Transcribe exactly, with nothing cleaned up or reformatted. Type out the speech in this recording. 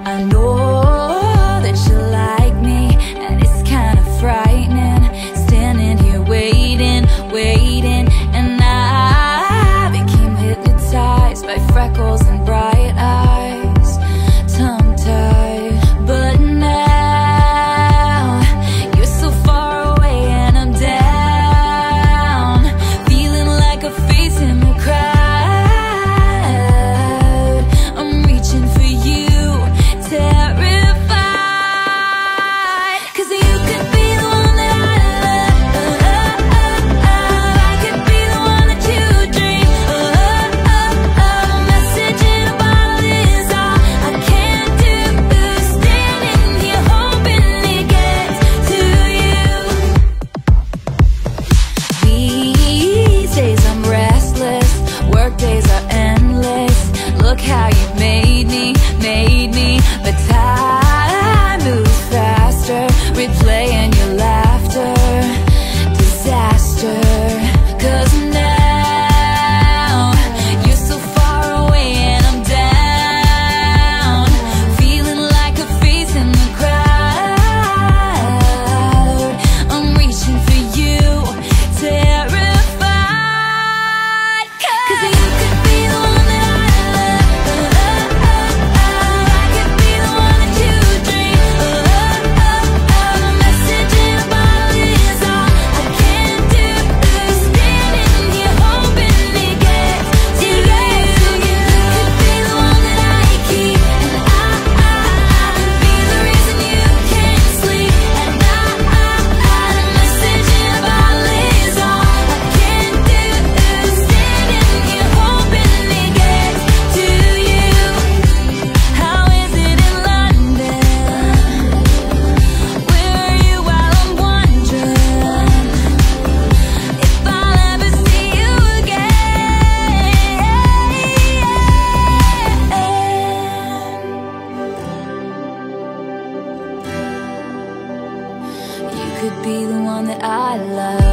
I know that you like me, and it's kind of frightening, standing here waiting, waiting, and I became hypnotized by freckles and bright eyes, tongue-tied. But now you're so far away and I'm down, feeling like a face in the crowd. I'm reaching for you, terrified, 'cause you could be the one that I love. I could be the one that you dream. A message in a bottle is all I can do. Standing here hoping it gets to you. These days I'm restless, work days are endless. Look how you made me, made me. But time moves faster, replaying your laughter, disaster. 'Cause now you're so far away and I'm down, feeling like a face in the crowd. I'm reaching for you, terrified, 'cause you could be the one that I love. I could be the one that you dream. A message in a bottle is all I can do. Standing here hoping it gets to you. You could be the one that I keep, and I, I, I could be the reason you can't sleep. And I, I, I, the message in a bottle is all I can do. Standing here hoping it gets to you. How is it in London? Where are you while I'm wondering if I'll ever see you again? You could be the one that I love.